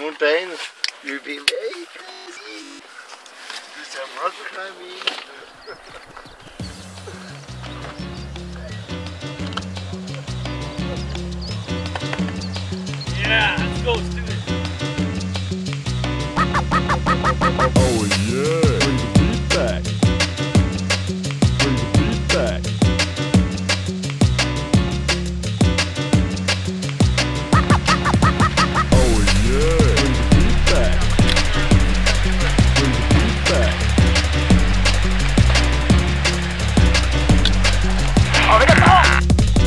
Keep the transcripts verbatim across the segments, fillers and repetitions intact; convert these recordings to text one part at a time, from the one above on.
mountains, you'll be very crazy. Do some rock climbing. Yeah, let's go, let's do it. Oh yeah, bring the beat back. Bring the beat back. Oh yeah, bring the beat back. Bring the beat back. Oh, we got the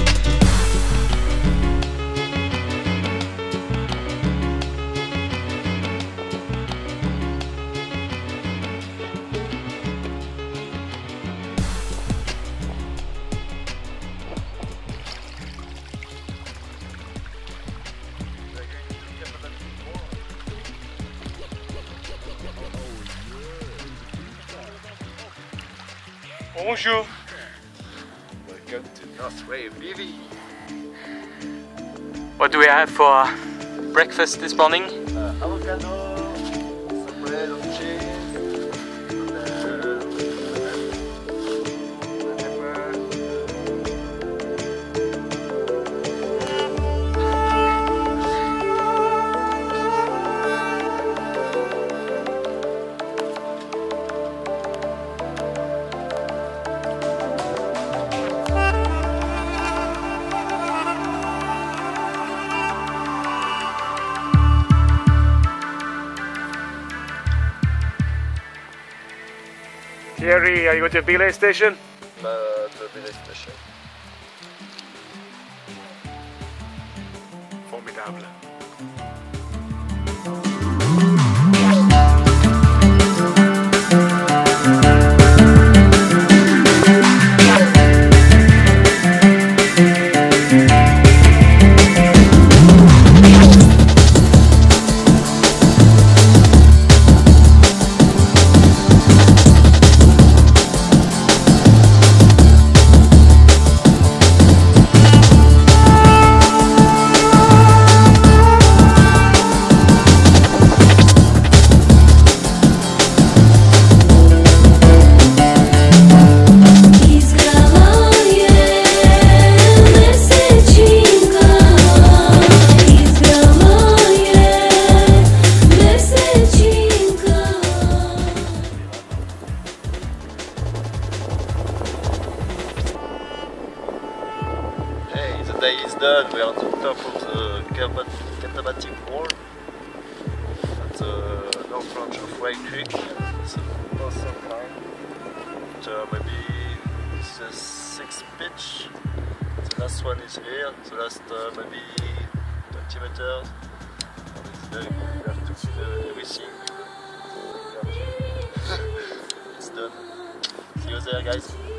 Bonjour. Welcome to North Wye Creek. What do we have for breakfast this morning? Uh, avocado, some bread and cheese, and uh, pepper. Thierry, are you going to the belay station? Uh, the village station. Formidable. The day is done, we are on the top of the Catamatic Wall at the north branch of Wye Creek. It's an awesome climb. Uh, maybe it's the sixth pitch. The last one is here, the last uh, maybe twenty meters. And it's very good, we have to feel everything. It's done. See you there, guys.